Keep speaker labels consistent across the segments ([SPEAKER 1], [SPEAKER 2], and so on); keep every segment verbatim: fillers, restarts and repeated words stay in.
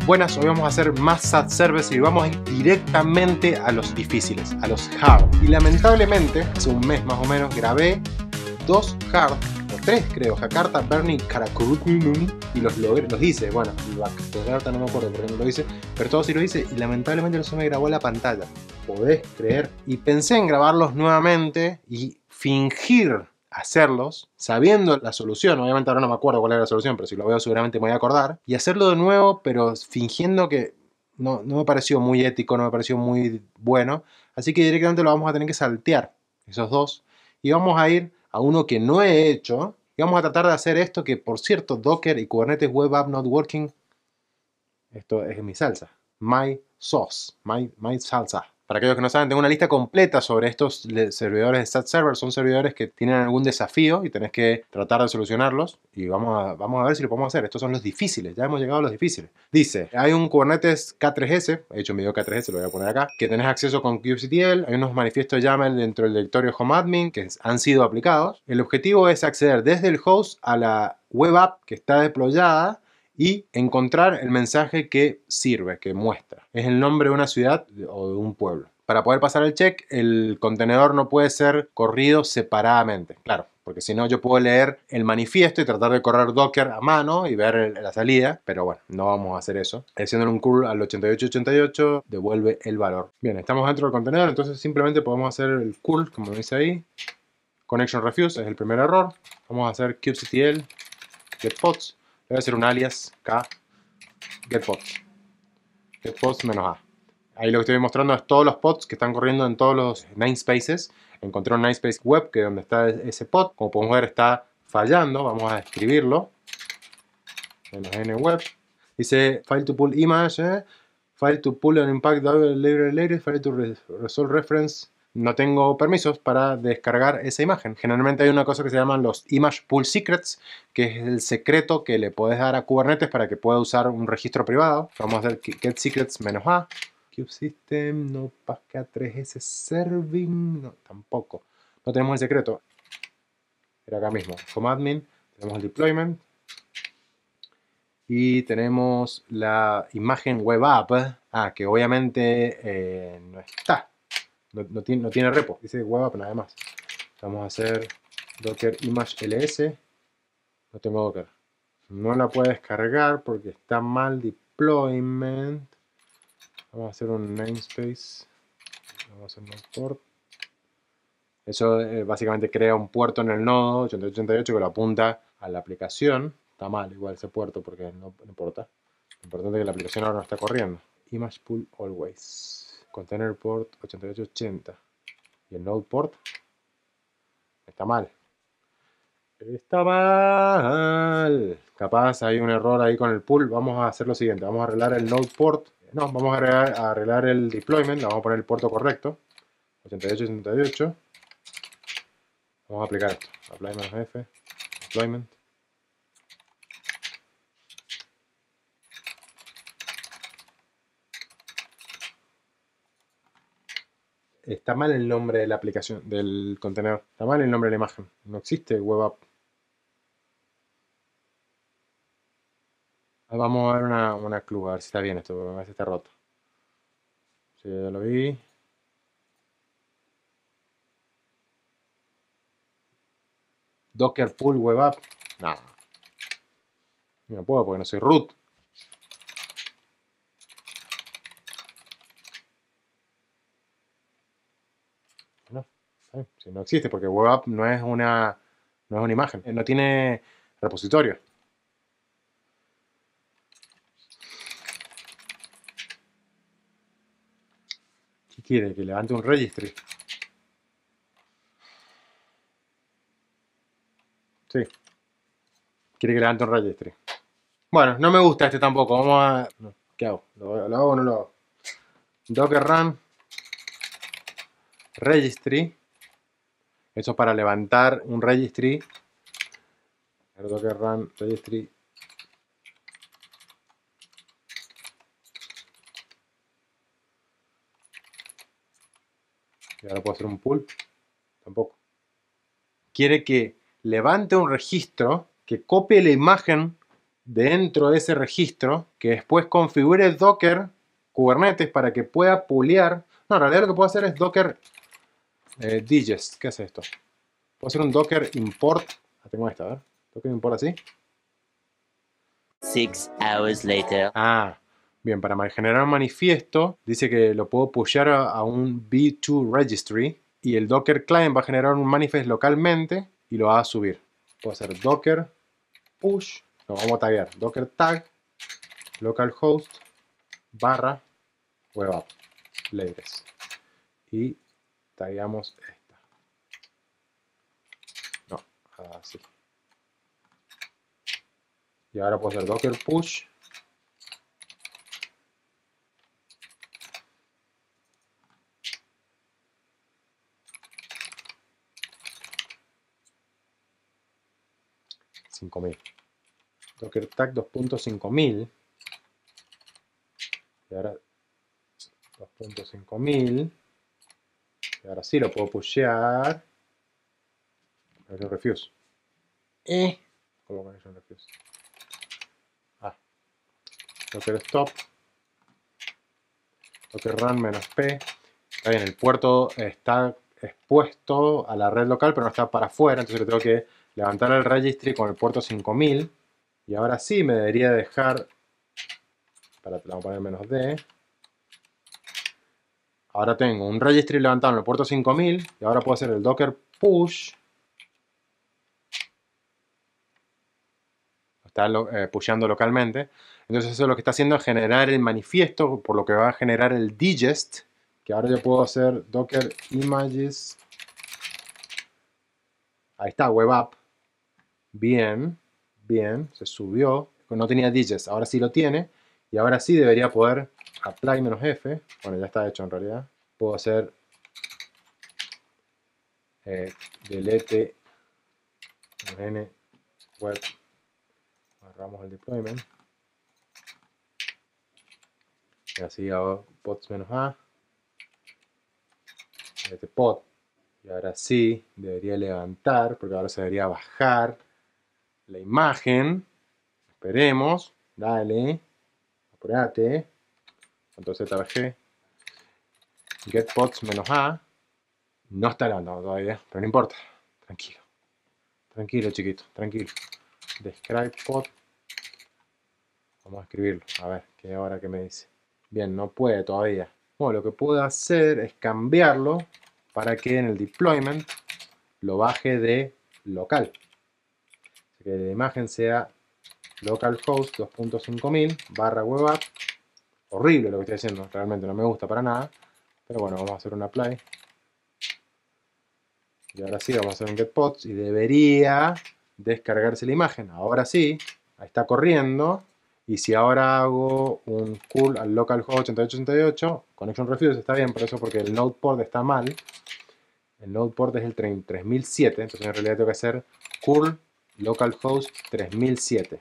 [SPEAKER 1] Buenas, hoy vamos a hacer más S A T servers y vamos a ir directamente a los difíciles, a los hard. Y lamentablemente, hace un mes más o menos, grabé dos hard, o tres creo, Jakarta, Bernie, Karakurukunum, y los, logré, los hice. Bueno, la Jakarta no me acuerdo por qué no lo hice, pero todos sí lo hice y lamentablemente no se me grabó la pantalla. ¿Podés creer? Y pensé en grabarlos nuevamente y fingir hacerlos, sabiendo la solución. Obviamente ahora no me acuerdo cuál era la solución, pero si lo veo seguramente me voy a acordar. Y hacerlo de nuevo, pero fingiendo que no, no me pareció muy ético, no me pareció muy bueno. Así que directamente lo vamos a tener que saltear, esos dos. Y vamos a ir a uno que no he hecho. Y vamos a tratar de hacer esto que, por cierto, Docker y Kubernetes Web App Not Working, esto es mi salsa. My sauce, my, my salsa. Para aquellos que no saben, tengo una lista completa sobre estos servidores de S A T server. Son servidores que tienen algún desafío y tenés que tratar de solucionarlos. Y vamos a, vamos a ver si lo podemos hacer. Estos son los difíciles. Ya hemos llegado a los difíciles. Dice, hay un Kubernetes K tres S. He hecho un video K tres S, lo voy a poner acá. Que tenés acceso con kubectl. Hay unos manifiestos YAML dentro del directorio home admin que han sido aplicados. El objetivo es acceder desde el host a la web app que está deployada y encontrar el mensaje que sirve, que muestra. Es el nombre de una ciudad o de un pueblo. Para poder pasar el check, el contenedor no puede ser corrido separadamente. Claro, porque si no yo puedo leer el manifiesto y tratar de correr Docker a mano y ver el, la salida, pero bueno, no vamos a hacer eso. Haciendo un curl al ochenta y ocho ochenta y ocho, devuelve el valor. Bien, estamos dentro del contenedor, entonces simplemente podemos hacer el curl, como dice ahí. Connection refuse es el primer error. Vamos a hacer kubectl get pods. Le voy a hacer un alias k getPods. GetPods menos a. Ahí lo que estoy mostrando es todos los pods que están corriendo en todos los namespaces. Encontré un namespace web que es donde está ese pod. Como podemos ver está fallando. Vamos a escribirlo. Menos n web. Dice file to pull image. Eh? File to pull and impact library later. File to re resolve reference. No tengo permisos para descargar esa imagen. Generalmente hay una cosa que se llaman los Image Pool Secrets, que es el secreto que le puedes dar a Kubernetes para que pueda usar un registro privado. Vamos a hacer get secrets menos a. Kubesystem, no K tres S serving, no, tampoco. No tenemos el secreto. Era acá mismo. Home admin, tenemos el deployment. Y tenemos la imagen web app. Ah, que obviamente eh, no está. No, no, tiene, no tiene repo, dice web app nada más. Vamos a hacer docker image ls. No tengo docker. No la puedo descargar porque está mal deployment. Vamos a hacer un namespace. Vamos a hacer un port. Eso eh, básicamente crea un puerto en el nodo ochenta y ocho ochenta y ocho que lo apunta a la aplicación. Está mal igual ese puerto porque no, no importa. Lo importante es que la aplicación ahora no está corriendo. Image pool always. Container port ochenta y ocho ochenta. Y el node port está mal. Está mal. Capaz hay un error ahí con el pool. Vamos a hacer lo siguiente. Vamos a arreglar el node port. No, vamos a arreglar, a arreglar el deployment. Vamos a poner el puerto correcto. ochenta y ocho ochenta y ocho. Vamos a aplicar esto. Apply-F. Deployment. Está mal el nombre de la aplicación, del contenedor. Está mal el nombre de la imagen. No existe web app. Vamos a ver una, una clue, a ver si está bien esto, porque a veces está roto. Sí, ya lo vi. Docker pull web app. No. No puedo porque no soy root. No, si no existe porque web app no es una, no es una imagen. No tiene repositorio. ¿Qué quiere? Que levante un registry. Sí. Quiere que levante un registry. Bueno, no me gusta este tampoco. Vamos a... ¿Qué hago? ¿Lo, lo hago o no lo hago? Docker run registry. Eso es para levantar un registry. Docker run registry. Y ahora puedo hacer un pull. Tampoco. Quiere que levante un registro, que copie la imagen dentro de ese registro que después configure Docker Kubernetes para que pueda pulear. No, en realidad lo que puedo hacer es Docker eh, digest. ¿Qué es esto? Puedo hacer un Docker import. Ah, tengo esta, a ver. Docker import así.
[SPEAKER 2] Six hours later.
[SPEAKER 1] Ah, bien, para generar un manifiesto, dice que lo puedo pushear a, a un B dos registry y el Docker client va a generar un manifest localmente y lo va a subir. Puedo hacer Docker push, lo vamos a taggear, Docker tag, localhost, barra, web app, latest. Y taggeamos esta. No, así. Y ahora puedo hacer Docker push. cinco mil. Docker tag dos punto cinco mil. Y ahora dos punto cinco mil. Y ahora sí lo puedo pushear. Connection refuse. Eh. ¿Cómo connection refuse? Ah. Docker stop. Docker run menos P. Está bien, el puerto está expuesto a la red local, pero no está para afuera. Entonces le tengo que levantar el registry con el puerto cinco mil. Y ahora sí me debería dejar. Para te lo voy a poner menos D. Ahora tengo un registry levantado en el puerto cinco mil. Y ahora puedo hacer el Docker push. Está eh, pusheando localmente. Entonces eso lo que está haciendo es generar el manifiesto, por lo que va a generar el digest. Que ahora yo puedo hacer Docker images. Ahí está, web app. Bien, bien, se subió. No tenía digest, ahora sí lo tiene. Y ahora sí debería poder apply menos F. Bueno, ya está hecho en realidad. Puedo hacer eh, delete n web. Agarramos el deployment. Y así hago pods menos A. Delete pod. Y ahora sí debería levantar, porque ahora se debería bajar la imagen. Esperemos. Dale. Apurate. Entonces Z B G. Get pods menos A. No está levantando todavía, pero no importa. Tranquilo. Tranquilo, chiquito. Tranquilo. Describe pod. Vamos a escribirlo. A ver, ¿qué ahora que me dice? Bien, no puede todavía. Bueno, lo que puedo hacer es cambiarlo para que en el deployment lo baje de local. Así que la imagen sea localhost dos punto cinco mil barra web app. Horrible lo que estoy haciendo, realmente no me gusta para nada. Pero bueno, vamos a hacer un apply. Y ahora sí, vamos a hacer un get pods y debería descargarse la imagen. Ahora sí, ahí está corriendo. Y si ahora hago un curl al localhost ochenta y ocho ochenta y ocho, connection refuse está bien, por eso porque el node port está mal. El node port es el tres mil siete, entonces en realidad tengo que hacer curl localhost tres mil siete.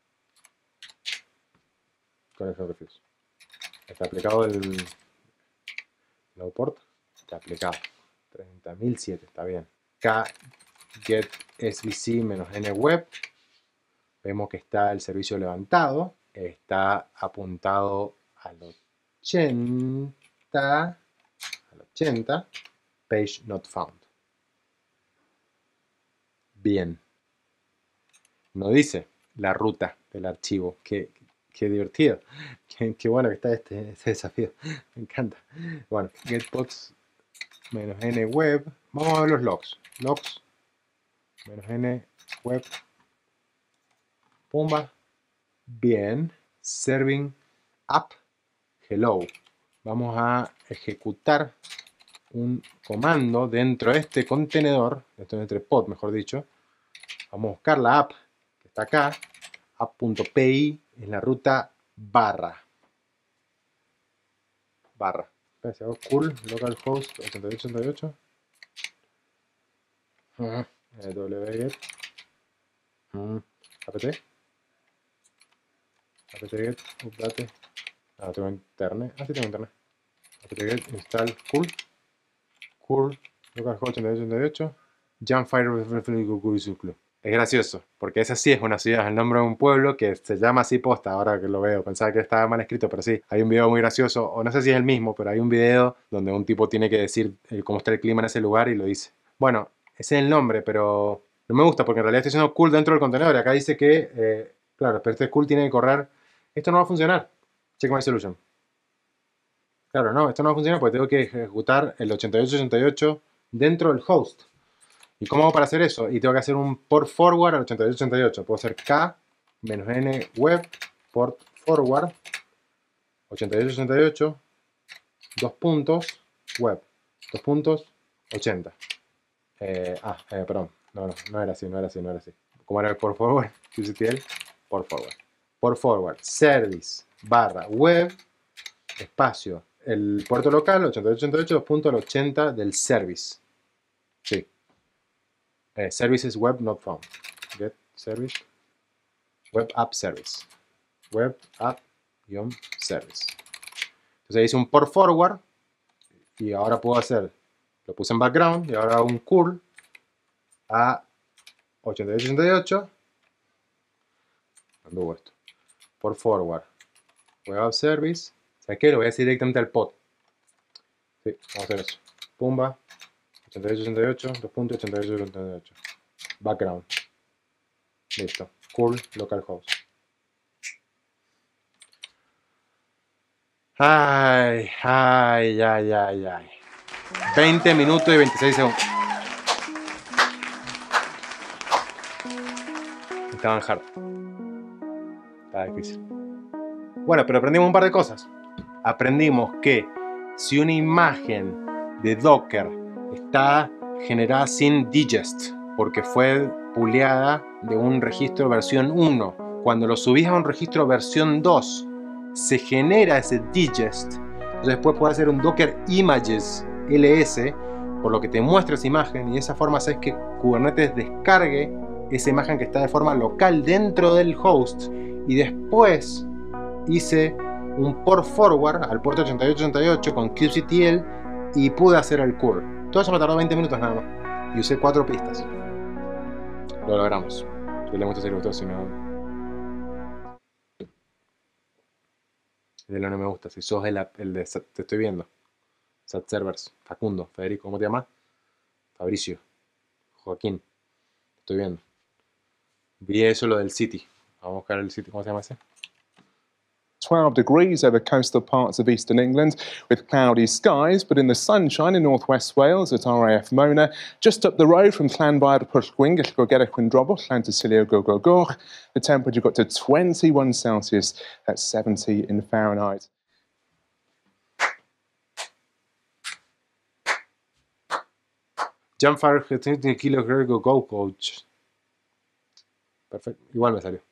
[SPEAKER 1] Connection refuse. Está aplicado el node port. Está aplicado. treinta mil siete, está bien. K get svc menos n web. Vemos que está el servicio levantado. Está apuntado al ochenta. Al ochenta. Page not found. Bien. No dice la ruta del archivo. Qué, qué divertido. Qué, qué bueno que está este, este desafío. Me encanta. Bueno, getpods menos n web. Vamos a ver los logs. Logs menos n web. Pumba. Bien. Serving app. Hello. Vamos a ejecutar un comando dentro de este contenedor, dentro de este pod, mejor dicho. Vamos a buscar la app que está acá. app.pi en la ruta barra. Barra. Si hago curl localhost ochenta y ocho ochenta y ocho. Uh, wget. Uh, apt. apt-get update. Ah, no tengo internet. Ah, sí tengo internet. apt-get install curl. Curl localhost ochenta y ocho ochenta y ocho. Jumpfire. Es gracioso, porque esa sí es una ciudad, es el nombre de un pueblo que se llama así posta, ahora que lo veo, pensaba que estaba mal escrito, pero sí, hay un video muy gracioso, o no sé si es el mismo, pero hay un video donde un tipo tiene que decir eh, cómo está el clima en ese lugar y lo dice. Bueno, ese es el nombre, pero no me gusta porque en realidad estoy haciendo cool dentro del contenedor, y acá dice que, eh, claro, pero este cool tiene que correr, esto no va a funcionar, check my solution. Claro, no, esto no va a funcionar porque tengo que ejecutar el ochenta y ocho ochenta y ocho dentro del host. ¿Y cómo hago para hacer eso? Y tengo que hacer un port forward al ochenta y ocho ochenta y ocho. Puedo hacer k menos n web port forward ochenta y ocho ochenta y ocho dos puntos web dos puntos ochenta. Eh, ah, eh, perdón. No, no, no era así, no era así, no era así. ¿Cómo era el port forward? qctl port forward. Port forward service barra web espacio el puerto local ochenta y ocho ochenta y ocho dos puntos ochenta del service. Sí. Eh, services web not found. Get service. Web app service. Web app service. Entonces hice un port forward y ahora puedo hacer, lo puse en background y ahora hago un curl a ochenta y ocho ochenta y ocho. Anduvo esto. Port forward. Web app service. ¿Sabes qué? Lo voy a hacer directamente al pod. Sí, vamos a hacer eso. Pumba. ochenta y ocho ochenta y ocho. dos puntos ochenta y ocho ochenta y ocho. Background. Listo. Curl localhost. Ay, ay, ay, ay, ay. veinte minutos y veintiséis segundos. Estaba en hard. Estaba difícil. Bueno, pero aprendimos un par de cosas. Aprendimos que si una imagen de Docker está generada sin digest, porque fue puleada de un registro versión uno, cuando lo subís a un registro versión dos, se genera ese digest. Entonces después puedes hacer un Docker Images L S, por lo que te muestra esa imagen, y de esa forma haces que Kubernetes descargue esa imagen que está de forma local dentro del host, y después hice un port forward al puerto ochenta y ocho ochenta y ocho con kubectl y pude hacer el curl. Todo eso me tardó veinte minutos nada más. Y usé cuatro pistas. Lo logramos. Yo le muestro si le gustó, si no... El de lo no me gusta. Si sos el, el de... Te estoy viendo. Sat Servers. Facundo. Federico. ¿Cómo te llamas? Fabricio. Joaquín. Te estoy viendo. Vi eso lo del City. Vamos a buscar el City. ¿Cómo se llama ese?
[SPEAKER 2] twelve degrees over coastal parts of eastern England with cloudy skies, but in the sunshine in northwest Wales at R A F Mona, just up the road from Llanfair Pwllgwyn, Gellgorgera Chwindrobwll, Llantysilio Gogogor, the temperature got to twenty-one Celsius, that's seventy in Fahrenheit.
[SPEAKER 1] Llanfair Gogogor Coach. Perfecto, igual me salió.